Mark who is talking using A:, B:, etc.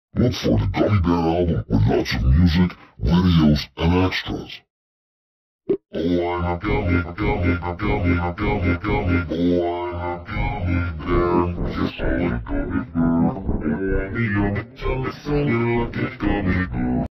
A: Look for the Gummy Bear album with lots of music, videos, and extras. Oh, I'm a gummy, gummy, gummy, gummy, gummy. Oh, I'm a gummy bear. Yes, I'm a gummy bear. Oh, I'm a yummy, yummy, so you're lucky.